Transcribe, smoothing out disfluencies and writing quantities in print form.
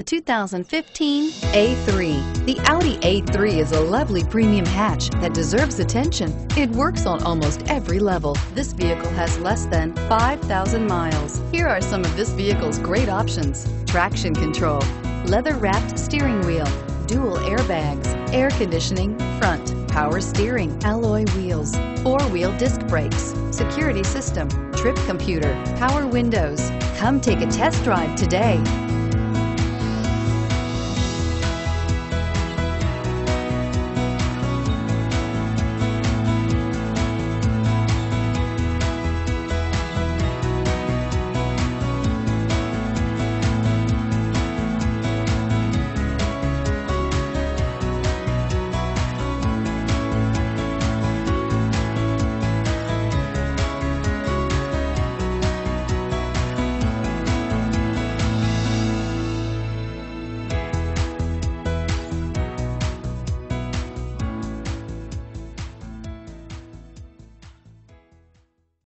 The 2015 A3. The Audi A3 is a lovely premium hatch that deserves attention. It works on almost every level. This vehicle has less than 5,000 miles. Here are some of this vehicle's great options: traction control, leather-wrapped steering wheel, dual airbags, air conditioning, front, power steering, alloy wheels, four-wheel disc brakes, security system, trip computer, power windows. Come take a test drive today.